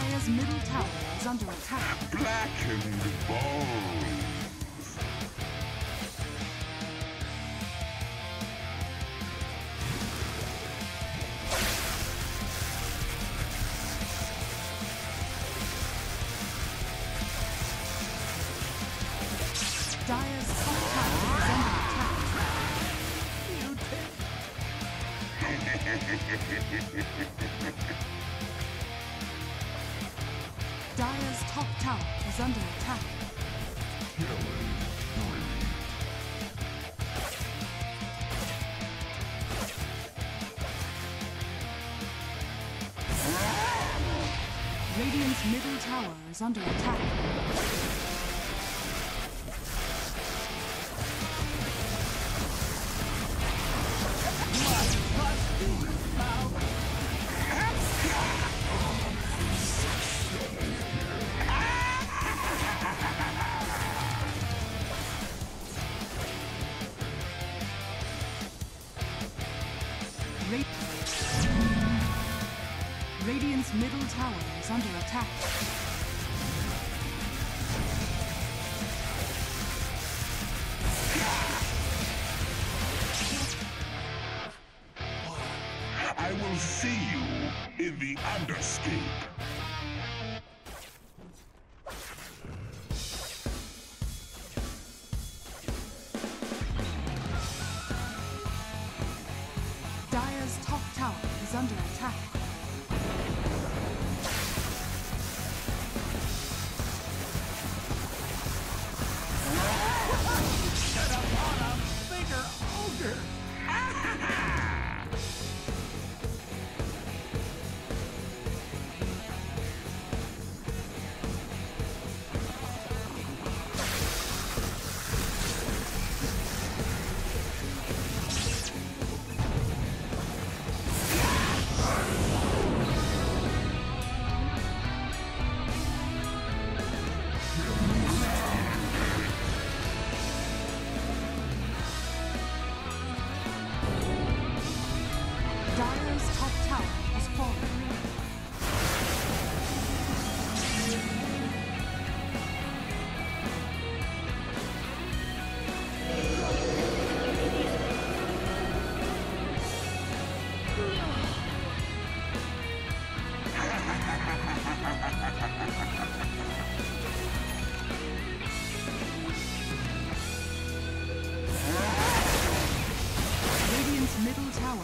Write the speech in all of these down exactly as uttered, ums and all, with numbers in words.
Dire's middle tower is under attack. Blackened bones. Dire's top tower is under attack. Dire's top tower is under attack. Radiant's middle tower is under attack. Radiant's middle tower is under attack. I will see you in the Underscape. Dire's top tower is under attack. Set upon a bigger ogre! Dire's top tower has fallen. Radiant's middle tower.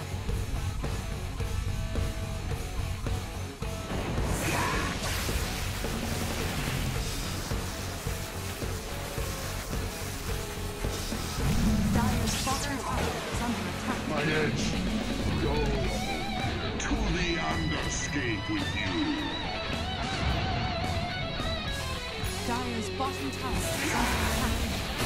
Dire's bottom tower is under attack. My edge. Go to the Underscape with you. Dire's bottom tower is under attack.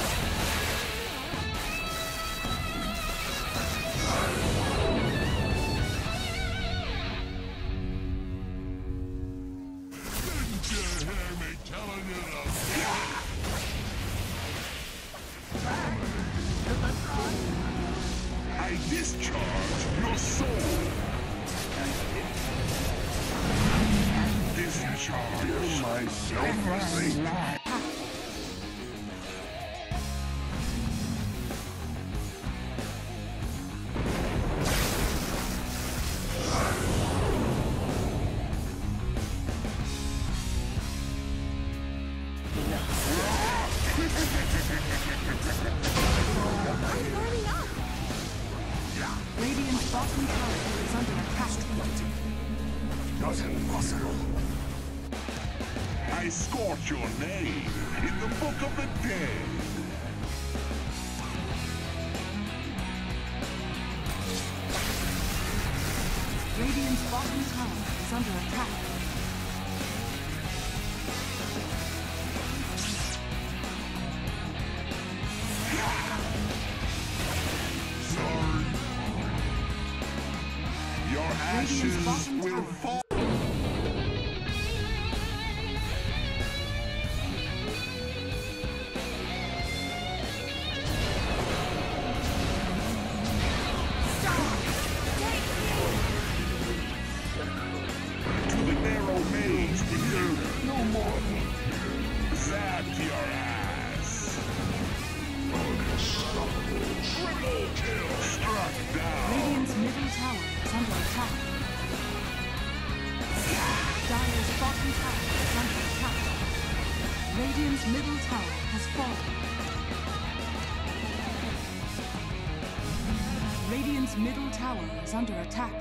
Didn't you hear me telling you to... I discharge your soul. Discharge myself. Radiant's bottom tower is under attack. Not impossible. I scorch your name in the Book of the Dead. Radiant's bottom tower is under attack. Sorry. Your ashes Radiant's bottom will tower fall. To the narrow maze beneath bottom tower is under attack. Radiant's middle tower has fallen. Radiant's middle tower is under attack.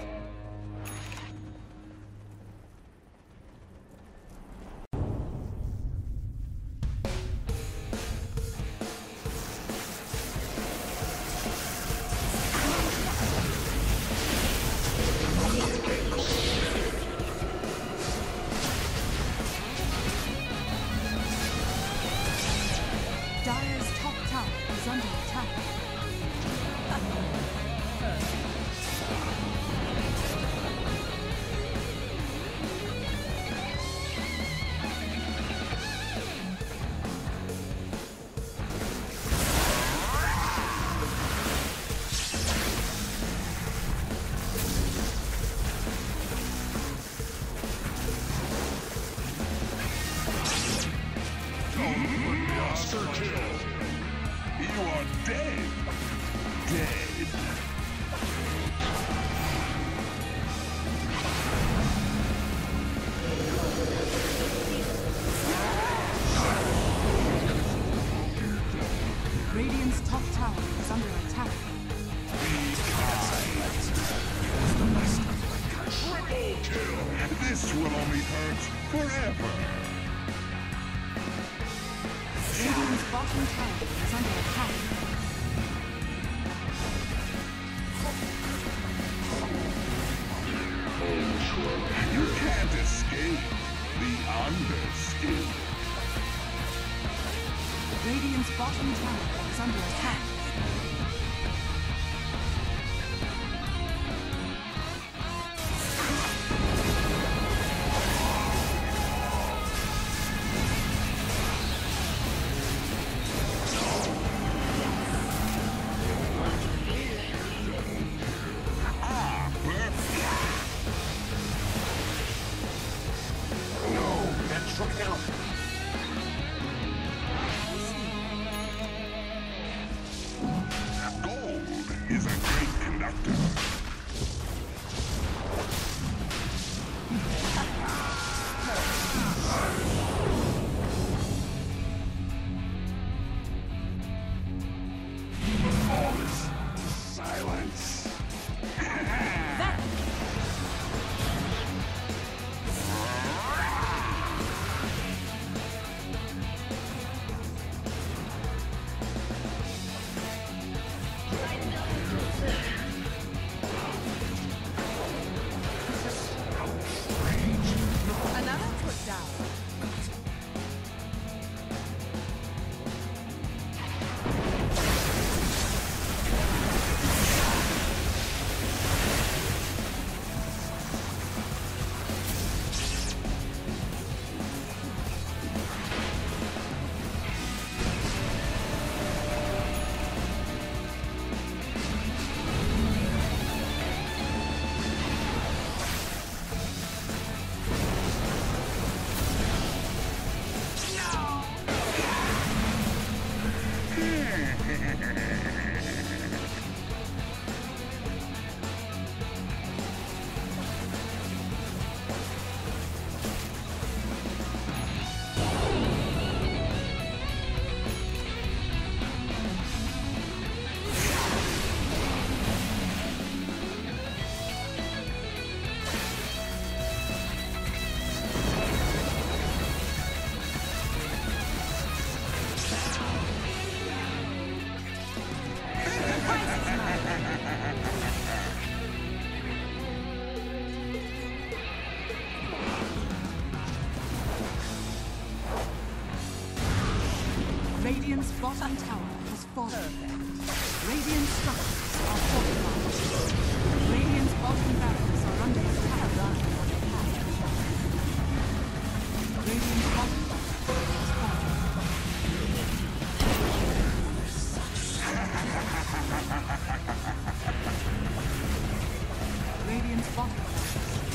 Dire's top tower is under attack. Monster kill. You are dead. Dead. Radiant's top tower is under attack. Triple kill. This will only hurt forever. Radiant's bottom tower is under attack. You can't escape the underscape. Radiant's bottom tower is under attack. Gold is a great conductor. Silence. Another put down. Radiant's bottom tower has fallen. Radiant structures are fortified. Radiant's bottom barracks are under attack. Radiant's bottom barracks has fallen. Radiant's bottom barracks